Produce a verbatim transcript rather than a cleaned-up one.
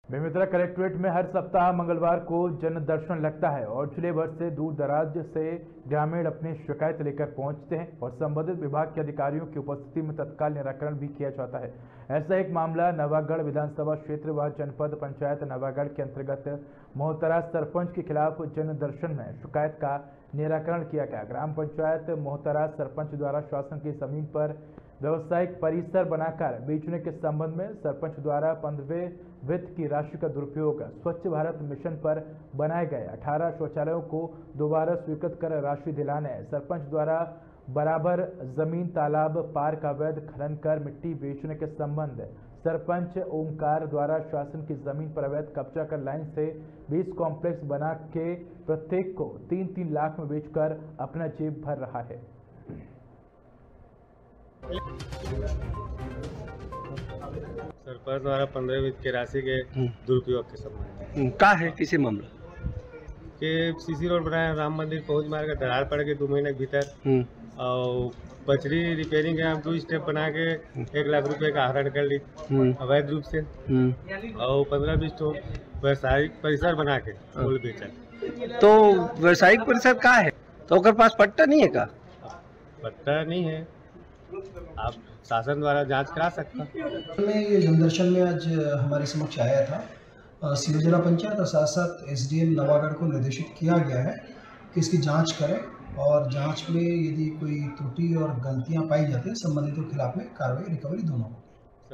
Bemetara collectorate में हर सप्ताह मंगलवार को जन दर्शन लगता है और जिले भर से दूर दराज से ग्रामीण अपनी शिकायत लेकर पहुंचते हैं और संबंधित विभाग के अधिकारियों की उपस्थिति में तत्काल निराकरण भी किया जाता है। ऐसा एक मामला नवागढ़ विधानसभा क्षेत्र व जनपद पंचायत नवागढ़ के अंतर्गत मोहतरा सरपंच के खिलाफ जन दर्शन में शिकायत का निराकरण किया गया। ग्राम पंचायत मोहतरा सरपंच द्वारा शासन की जमीन पर व्यवसायिक परिसर बनाकर बेचने के संबंध में सरपंच द्वारा पंद्रहवें वित्त की राशि का दुरुपयोग स्वच्छ भारत मिशन पर बनाए गए अठारह शौचालयों को दोबारा स्वीकृत कर राशि दिलाने, सरपंच द्वारा बराबर जमीन तालाब पार्क अवैध खनन कर मिट्टी बेचने के संबंध, सरपंच ओमकार द्वारा शासन की जमीन पर अवैध कब्जा कर लाइन से बीस कॉम्प्लेक्स बना के प्रत्येक को तीन तीन लाख में बेचकर अपना जेब भर रहा है। सरपंच द्वारा पंद्रह वित्त की राशि के दुरुपयोग के संबंध का है किसी मामला के सीसी रोड बनाया राम मंदिर पहुंच मार के दरार पड़ के दो महीने के भीतर और पचरी रिपेयरिंग के हम दो स्टेप बना के एक लाख रुपए का आहरण कर ली अवैध रूप से और पंद्रह बीस तो व्यवसायिक परिसर बना के फूल बेचा। तो व्यवसायिक परिसर का है तो उनके पास पट्टा नहीं है का? पट्टा नहीं है, आप शासन द्वारा जांच करा सकते में ये जनदर्शन में आज हमारे समक्ष आया था। सीरो जिला पंचायत और साथ साथ एसडीएम नवागढ़ को निर्देशित किया गया है कि इसकी जांच करें और जांच में यदि कोई त्रुटि और गलतियां पाई जाती है संबंधितों के खिलाफ में कार्रवाई रिकवरी दोनों